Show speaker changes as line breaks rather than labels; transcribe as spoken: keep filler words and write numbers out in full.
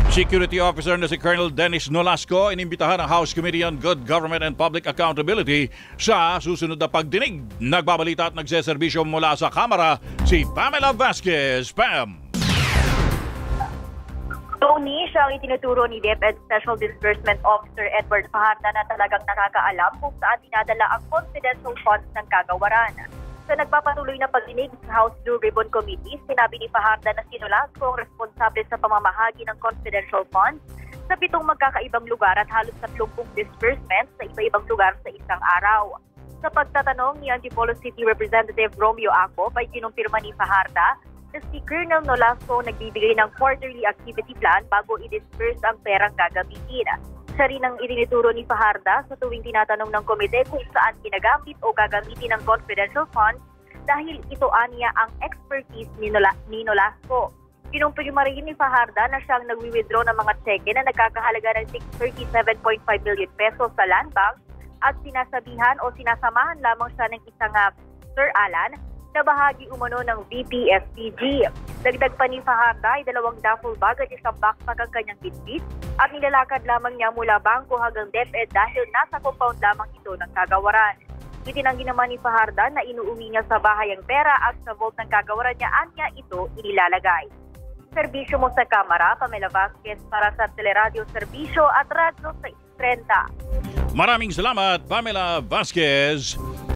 Security Officer na si Colonel Dennis Nolasco inimbitahan ng House Committee on Good Government and Public Accountability sa susunod na pagdinig. Nagbabalita at nagseserbisyo mula sa Kamara si Pamela Vasquez. Pam!
Tony, siya ang itinuturo ni DepEd Special Disbursement Officer Edward Fajarda na talagang nakakaalam kung saan dinadala ang confidential funds ng kagawaran. Sa nagpapatuloy na pagdinig sa House Blue Ribbon Committee, sinabi ni Fajarda na si Nolasco ang responsable sa pamamahagi ng confidential funds sa pitong magkakaibang lugar at halos tatlumpung disbursements sa iba-ibang lugar sa isang araw. Sa pagtatanong ni Antipolo City Representative Romeo Acop ay kinumpirma ni Fajarda na si Colonel Nolasco nagbibigay ng quarterly activity plan bago i-disburse ang perang gagamitin. Siya rin ang itinuturo ni Fajarda sa tuwing tinatanong ng komite kung saan ginagamit o gagamitin ng confidential funds dahil ito aniya ang expertise ni, Nola, ni Nolasco. Kinumpirma rin ni Fajarda na siyang nagwi-withdraw ng mga tseke na nagkakahalaga ng six hundred thirty-seven point five million pesos sa Land Bank at sinasabihan o sinasamahan lamang siya ng isang uh, Sir Alan na bahagi umano ng V P S P G. Dagdag pa ni Fajarda ay dalawang duffel bag at isang backpack ang kanyang bitbit at nilalakad lamang niya mula bangko hanggang DepEd dahil nasa compound lamang ito ng kagawaran. Itinanggi naman ni Fajarda na inuuwi niya sa bahay ang pera at sa vault ng kagawaran niya anya ito inilalagay. Serbisyo mo sa Kamara, Pamela Vasquez para sa Teleradio Serbisyo at Radyo sa thirty.
Maraming salamat, Pamela Vasquez.